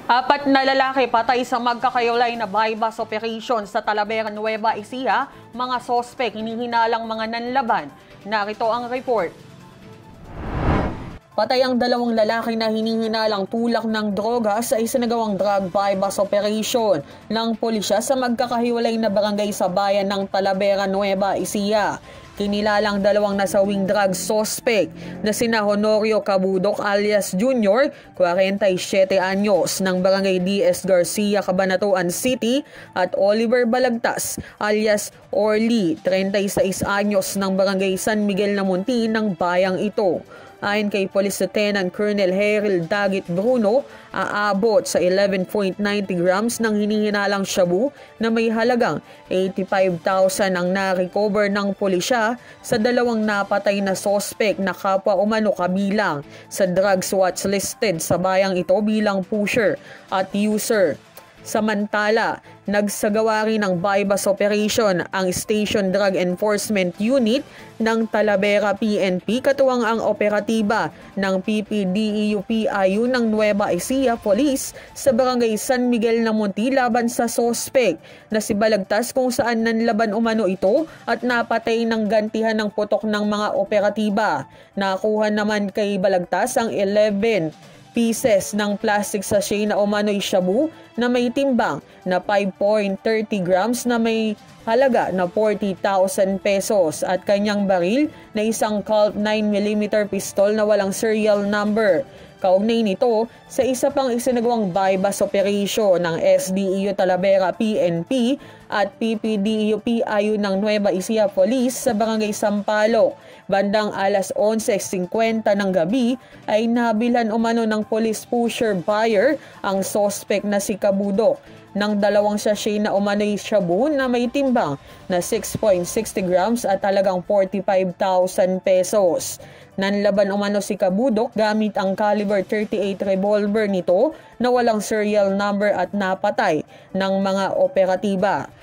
Apat na lalaki patay sa magkakaiwalay na bypass operation sa Talavera, Nueva Ecija. Mga sospek hinihinalang mga nanlaban. Narito ang report. Patay ang dalawang lalaki na hinihinalang tulak ng droga sa isinagawang drug bypass operation ng pulisya sa magkakahiwalay na barangay sa bayan ng Talavera, Nueva Ecija. Kinilalang dalawang nasawing drug suspect na sina Honorio Cabudok alias Jr., 47 anyos ng barangay DS Garcia, Cabanatuan City at Oliver Balagtas alias Orly, 36 anyos ng barangay San Miguel Namunti ng bayang ito. Ayon kay Police Lieutenant Colonel Heril Dagit Bruno, aabot sa 11.90 grams ng hinihinalang shabu na may halagang 85,000 ang na-recover ng pulisya sa dalawang napatay na sospek na kapwa umano kabilang sa drugs watch listed sa bayang ito bilang pusher at user. Samantala, nagsagawa rin ng bypass operation ang Station Drug Enforcement Unit ng Talavera PNP katuwang ang operatiba ng PPDEU-PIU ng Nueva Ecija Police sa barangay San Miguel Namunti laban sa sospek na si Balagtas kung saan nanlaban umano ito at napatay ng gantihan ng putok ng mga operatiba. Nakuha naman kay Balagtas ang 11 pieces ng plastic sachet na umano'y shabu na may timbang na 5.30 grams na may halaga na 40,000 pesos at kanyang baril na isang Colt 9mm pistol na walang serial number. Kaugnay nito sa isa pang isinagawang bypass operation ng SDEU Talavera PNP at PPDEU-PIU ng Nueva Ecija Police sa barangay Sampaloc. Bandang alas 11:50 ng gabi ay nabilhan umano ng police pusher buyer ang suspect na si Cabudok ng dalawang sachet na umano'y shabu na may timbang na 6.60 grams at halagang 45,000 pesos. Nanlaban umano si Cabudok gamit ang caliber 38 revolver nito na walang serial number at napatay ng mga operatiba.